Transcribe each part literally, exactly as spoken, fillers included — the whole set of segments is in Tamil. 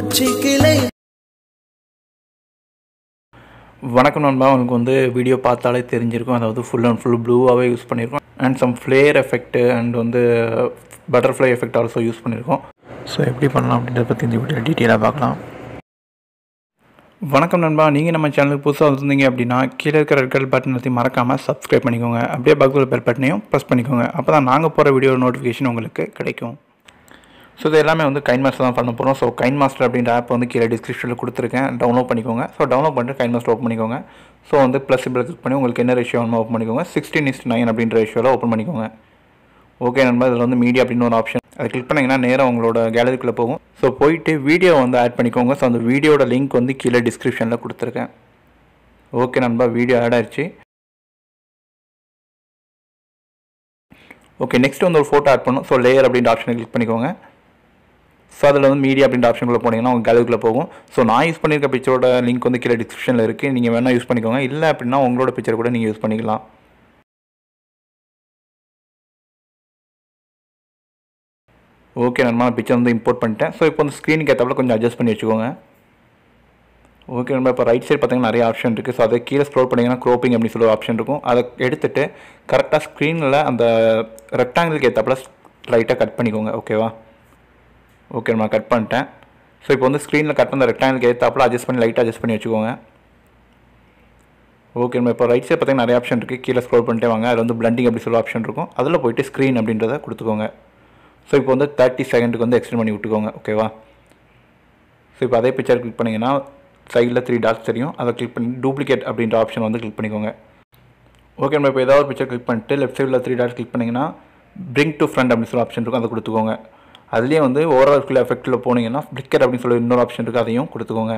வணக்கம் நண்பா, உங்களுக்கு வந்து வீடியோ பார்த்தாலே தெரிஞ்சிருக்கும். அதாவது ஃபுல் அண்ட் ஃபுல் ப்ளூவாகவே யூஸ் பண்ணியிருக்கோம். And some flare effect and வந்து பட்டர்ஃப்ளை எஃபெக்ட் ஆல்சோ யூஸ் பண்ணியிருக்கோம். ஸோ எப்படி பண்ணலாம் அப்படின்றத பற்றி இந்த வீடியோ டீட்டெயிலாக பார்க்கலாம். வணக்கம் நண்பா, நீங்கள் நம்ம சேனலுக்கு புதுசாக வந்திருந்தீங்க அப்படின்னா கீழே இருக்கிற ரெட் கலர் பட்டன் பற்றி மறக்காமல் சப்ஸ்கிரைப் பண்ணிக்கோங்க. அப்படியே பக்கத்தில் பெல் பட்டனையும் ப்ரெஸ் பண்ணிக்கோங்க. அப்போ தான் நாங்கள் போகிற வீடியோ நோட்டிஃபிகேஷன் உங்களுக்கு கிடைக்கும். ஸோ இது எல்லாமே வந்து கைன்மாஸ்டர் தான் பண்ண போகிறோம். ஸோ கைன்மாஸ்டர் அப்படின்ற ஆப் வந்து கீழே டிஸ்கிரிப்ஷனில் கொடுத்துருக்கேன், டவுன்லோட் பண்ணிக்கோங்க. ஸோ டவுன்லோட் பண்ணிட்டு கைன்மாஸ்டர் ஓப்பன் பண்ணிக்கோங்க. ஸோ வந்து ப்ளஸ் சிம்பிள் கிளிக் பண்ணி உங்களுக்கு என்ன ரேஷியோ வேணுமோ ஓப்பன் பண்ணிக்கோங்க. சிக்ஸ்டீன் இஸ்ட் நைன் அப்படின்ற ரேஷியோவில் ஓப்பன் பண்ணிக்கோங்க. ஓகே நண்பா, இதில் வந்து மீடியா அப்படின்னு ஒரு ஆப்ஷன், அதை கிளிக் பண்ணிங்கன்னா நேராக உங்களோட கேலரிக்குள்ளே போகும். ஸோ போயிட்டு வீடியோ வந்து ஆட் பண்ணிக்கோங்க. ஸோ அந்த வீடியோட லிங்க் வந்து கீழே டிஸ்கிரிப்ஷனில் கொடுத்துருக்கேன். ஓகே நண்பா, வீடியோ ஆட் ஆயிடுச்சு. ஓகே, நெக்ஸ்ட் வந்து ஒரு ஃபோட்டோ ஆட் பண்ணணும். ஸோ லேயர் அப்படின்ற ஆப்ஷனை கிளிக் பண்ணிக்கோங்க. ஸோ அதில் வந்து மீடியா அப்படின்ற ஆப்ஷனுக்குள்ளே போனீங்கன்னா உங்கள் கேலரிக்குள்ளே போகும். ஸோ நான் யூஸ் பண்ணியிருக்க பிக்சரோட லிங்க் வந்து கீழே டிஸ்கிரிப்ஷனில் இருக்குது, நீங்கள் வேணால் யூஸ் பண்ணிக்கோங்க. இல்லை அப்படின்னா உங்களோட பிக்சர் கூட நீங்கள் யூஸ் பண்ணிக்கலாம். ஓகே நண்பா, பிக்சர் வந்து இம்போர்ட் பண்ணிட்டேன். ஸோ இப்போ வந்து ஸ்க்ரீனுக்கு ஏற்றப்பல கொஞ்சம் அட்ஜஸ்ட் பண்ணி வச்சுக்கோங்க. ஓகே நண்பா, இப்போ ரைட் சைடு பார்த்தீங்கன்னா நிறைய ஆப்ஷன் இருக்குது. ஸோ அதை கீழே ஸ்க்ரோல் பண்ணிங்கன்னா க்ரோப்பிங் அப்படின்னு சொல்லி ஒரு ஆப்ஷன் இருக்கும். அதை எடுத்துகிட்டு கரெக்டாக ஸ்க்ரீனில் அந்த ரெக்டாங்கிளுக்கு ஏற்றப்பல லைட்டாக கட் பண்ணிக்கோங்க. ஓகேவா? ஓகே நான் கட் பண்ணிட்டேன். ஸோ இப்போ வந்து ஸ்க்ரீனில் கட் அந்த ரெக்டாங்கிளுக்கு ஏற்றாப்பில் அட்ஜஸ்ட் பண்ணி லைட்டாக அட்ஜஸ்ட் பண்ணி வச்சுக்கோங்க. ஓகே நம்ம இப்போ ரைட் சைடு பார்த்தீங்கன்னா நிறைய ஆப்ஷன் இருக்குது. கீழே ஸ்க்ரோல் பண்ணிட்டே வாங்க. அதில் வந்து பிளண்டிங் அப்படி சொல்லி ஆப்ஷன் இருக்கும். அதில் போய்ட்டு ஸ்க்ரீன் அப்படின்றத கொடுத்துக்கோங்க. ஸோ இப்போ வந்து தேர்ட்டி செகண்டுக்கு வந்து எக்ஸ்டெண்ட் பண்ணி விட்டுக்கோங்க. ஓகேவா? ஸோ இப்போ அதே பிக்சர் கிளிக் பண்ணிங்கன்னா சைடில் த்ரீ டாட்ஸ் தெரியும். அதை கிளிக் பண்ணி டூப்ளிகேட் அப்படின்ற ஆப்ஷன் வந்து கிளிக் பண்ணிக்கோங்க. ஓகே நம்ம இப்போ ஏதாவது ஒரு பிக்சர் கிளிக் பண்ணிட்டு லெஃப்ட் சைடில் த்ரீ டாட்ஸ் கிளிக் பண்ணிங்கன்னா பிரிங் டு ஃப்ரண்ட் அப்படின்னு சொல்லி ஆப்ஷன் இருக்கும், அதை கொடுத்துக்கோங்க. அதுலேயே வந்து ஓவரால் ஃபுல் எஃபெக்ட்டில் போனீங்கன்னா ஃப்ளிக்கர் அப்படின்னு சொல்லி இன்னொரு ஆப்ஷன் இருக்குது, அதையும் கொடுத்துக்கோங்க.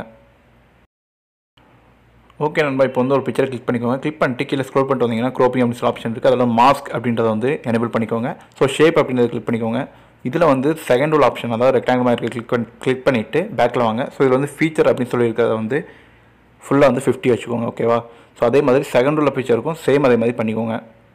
ஓகே நண்பா, இப்போ வந்து ஒரு பிக்சர் கிளிக் பண்ணிக்கோங்க. கிளிக் பண்ணிட்டு கீழே ஸ்க்ரோல் பண்ணிட்டு வந்தீங்கன்னா க்ரோப்பிங் அப்படின்னு சொல்லி ஆப்ஷன் இருக்குது, அதில் மாஸ்க் அப்படின்றத வந்து எனேபிள் பண்ணிக்கோங்க. ஸோ ஷேப் அப்படின்றத கிளிக் பண்ணிக்கோங்க. இதில் வந்து செகண்ட் ரூல் ஆப்ஷன், அதாவது ரெக்டாங்கிள் மாதிரி இருக்குது, கிளிக் பண்ணி கிளிக் பண்ணிவிட்டு பேக்கில் வாங்க. ஸோ இதில் வந்து ஃபீச்சர் அப்படின்னு சொல்லி இருக்கிறத வந்து ஃபுல்லாக வந்து ஃபிஃப்டி வச்சுக்கோங்க. ஓகேவா? ஸோ அதே மாதிரி செகண்ட் ரூலில் பிக்சர் இருக்கும், சேம் அதே மாதிரி பண்ணிக்கோங்க.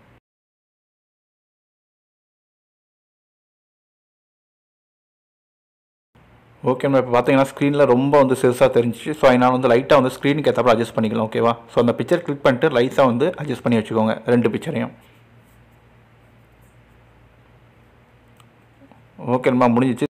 ஓகே நம்ம இப்போ பார்த்தீங்கன்னா ஸ்க்ரீனில் ரொம்ப வந்து சிறுசாக தெரிஞ்சிச்சு. ஸோ அதனால் வந்து லைட்டாக வந்து ஸ்க்ரீனுக்கு ஏற்றப்போ அட்ஜஸ்ட் பண்ணிக்கலாம். ஓகேவா? ஸோ அந்த பிக்சர் கிளிக் பண்ணிட்டு லைட்டாக வந்து அட்ஜஸ்ட் பண்ணி வச்சுக்கோங்க ரெண்டு பிக்சரையும். ஓகே நம்ம முடிஞ்சிச்சு.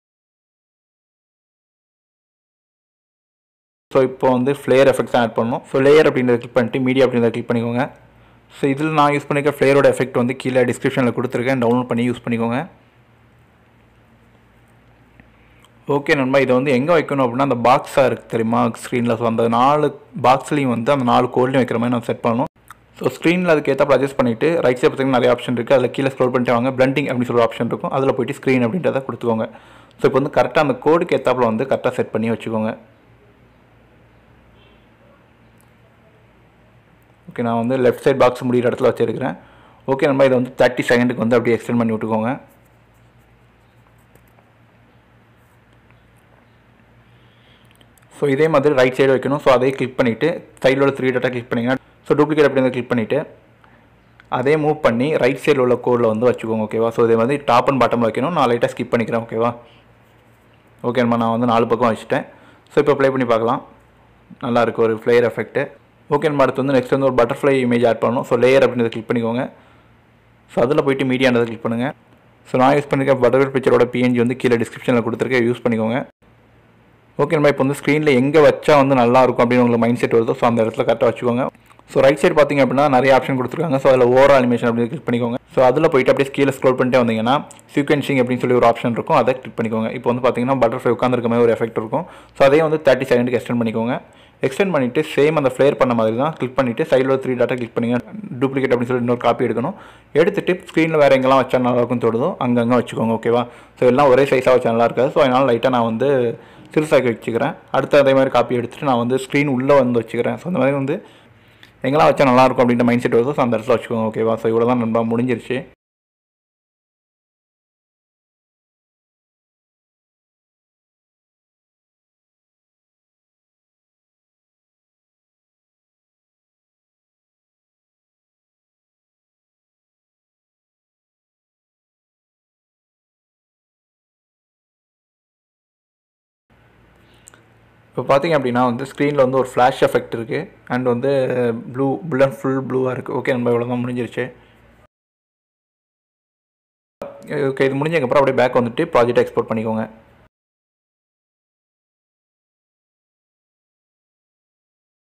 ஸோ இப்போ வந்து ஃப்ளேர் எஃபெக்ட்ஸ் ஆட் பண்ணணும். ஸோ லேயர் அப்படின்றத கிளிக் பண்ணிட்டு மீடியா அப்படின்றத கிளிக் பண்ணிக்கோங்க. ஸோ இதில் நான் யூஸ் பண்ணிக்க ஃப்ளேரோட எஃபெக்ட் வந்து கீழே டிஸ்கிரிப்ஷனில் கொடுத்துருக்கேன், டவுன்லோட் பண்ணி யூஸ் பண்ணிக்கோங்க. ஓகே நண்பா, இதை வந்து எங்கே வைக்கணும் அப்படின்னா அந்த பாக்ஸாக இருக்குது தெரியுமா ஸ்க்ரீனில். ஸோ அந்த நாலு பாக்ஸ்லேயும் வந்து அந்த நாலு கோல்லையும் வைக்கிற மாதிரி நான் செட் பண்ணணும். ஸோ ஸ்க்ரீனில் அதுக்கு ஏற்றப்போ அட்ஜஸ்ட் பண்ணிவிட்டு ரைட் சைடு பார்த்தீங்கன்னா நிறைய ஆப்ஷன் இருக்குது, அதில் கீழே ஸ்க்ரோல் பண்ணிட்டு வாங்க. பிளண்டிங் அப்படின்னு சொல்லி ஆப்ஷன் இருக்கும், அதில் போய்ட்டு ஸ்க்ரீன் அப்படின்றத கொடுத்துக்கோங்க. ஸோ இப்போ வந்து கரெக்டாக அந்த கோடுக்கு ஏற்றாப்பில் வந்து கரெக்டாக செட் பண்ணி வச்சுக்கோங்க. ஓகே நான் வந்து லெஃப்ட் சைட் பாக்ஸ் முடிகிற இடத்துல வச்சுருக்கிறேன். ஓகே நம்ம இதை வந்து தேர்ட்டி செகண்டுக்கு வந்து அப்படியே எக்ஸ்டெண்ட் பண்ணி விட்டுக்கோங்க. ஸோ இதே மாதிரி ரைட் சைடு வைக்கணும். ஸோ அதே கிளிக் பண்ணிவிட்டு சைடில் உள்ள த்ரீ டாட்டா கிளிக் பண்ணிங்கன்னா ஸோ டூப்ளிகேட் அப்படின்றத கிளிக் பண்ணிவிட்டு அதே மூவ் பண்ணி ரைட் சைடில் உள்ள கோடில் வந்து வச்சுக்கோங்க. ஓகேவா? ஸோ இதே மாதிரி டாப் அண்ட் பாட்டம் வைக்கணும். நான் லைட்டாக ஸ்கிப் பண்ணிக்கிறேன். ஓகேவா? ஓகே நம்ம நான் வந்து நாலு பக்கம் வச்சுட்டேன். ஸோ இப்போ ப்ளே பண்ணி பார்க்கலாம். நல்லாயிருக்கு ஒரு ஃப்ளேயர் எஃபெக்ட்டு. ஓகே நம்ம அடுத்து வந்து நெக்ஸ்ட் வந்து ஒரு பட்டர்ஃப்ளை இமேஜ் ஆட் பண்ணணும். ஸோ லேயர் அப்படின்றத கிளிக் பண்ணிக்கோங்க. ஸோ அதில் போய்ட்டு மீடியான்றதை கிளிக் பண்ணுங்கள். ஸோ நான் யூஸ் பண்ணிக்க பட்டர்ஃப்ளை பிக்சரோட பிஎன்ஜி வந்து கீழே டிஸ்கிரிப்ஷனில் கொடுத்துருக்கேன், யூஸ் பண்ணிக்கோங்க. ஓகே நம்ம இப்போ வந்து ஸ்க்ரீனில் எங்கே வச்சா வந்து நல்லாயிருக்கும் அப்படின்னு உங்களுக்கு மைண்ட் செட் வருதோ ஸோ அந்த இடத்துல கரெக்டாக வச்சுக்கோங்க. ஸோ ரைட் சைடு பார்த்திங்க அப்படின்னா நிறைய ஆப்ஷன் கொடுத்துருக்காங்க. ஸோ அதில் ஓவரால் அனிமேஷன் அப்படின்னு கிளிக் பண்ணிக்கோங்க. ஸோ அதில் போய்ட்டு அப்படியே கீழே ஸ்க்ரோல் பண்ணிட்டே வந்தீங்கன்னா சீக்வென்சிங் அப்படின்னு சொல்லி ஒரு ஆப்ஷன் இருக்கும், அதை கிளிக் பண்ணிக்கோங்க. இப்போ வந்து பார்த்தீங்கன்னா பட்டர்ஃப்ளை உட்காந்துருக்க மாதிரி ஒரு எஃபெக்ட் இருக்கும். ஸோ அதே வந்து தேர்ட்டி செகண்டுக்கு எக்ஸ்டெண்ட் பண்ணிக்கோங்க. எக்ஸ்டெண்ட் பண்ணிவிட்டு சேம் அந்த ஃப்ளேர் பண்ண மாதிரி தான் கிளிக் பண்ணிவிட்டு சைடில் த்ரீ டாட்டா கிளிக் பண்ணிங்க. டூப்ளிகேட் அப்படின்னு சொல்லி இன்னொரு காப்பி எடுக்கணும். எடுத்துகிட்டு ஸ்க்ரீனில் வேறு எங்கெல்லாம் வச்சா நல்லாயிருக்கும் தோடுதோ அங்கங்கே வச்சுக்கோங்க. ஓகேவா? ஸோ எல்லாம் ஒரே சைஸாக வச்சா நல்லா இருக்காது. ஸோ அதனால் லைட்டாக நான் வந்து சிறுசாக்கி வச்சுக்கிறேன். அடுத்து அதே மாதிரி காப்பி எடுத்துகிட்டு நான் வந்து ஸ்க்ரீன் உள்ளே வந்து வச்சுக்கிறேன். ஸோ அந்த மாதிரி வந்து எங்கெல்லாம் வச்சா நல்லாயிருக்கும் அப்படின்ற மைண்ட் செட் வருதோ ஸோ அந்த இடத்துல வச்சுக்கோங்க. ஓகேவா? ஸோ இவ்வளோ தான் நண்பா, முடிஞ்சிருச்சு. இப்போ பார்த்தீங்க அப்படின்னா வந்து ஸ்க்ரீனில் வந்து ஒரு ஃப்ளாஷ் எஃபெக்ட் இருக்குது அண்ட் வந்து ப்ளூ ஃபுல் அண்ட் ஃபுல் ப்ளூவாக இருக்குது. ஓகே நம்ம இவ்வளோ தான் முடிஞ்சிருச்சு. ஓகே இது முடிஞ்சதுக்கப்புறம் அப்படியே பேக் வந்துட்டு ப்ராஜெக்ட் எக்ஸ்போர்ட் பண்ணிக்கோங்க.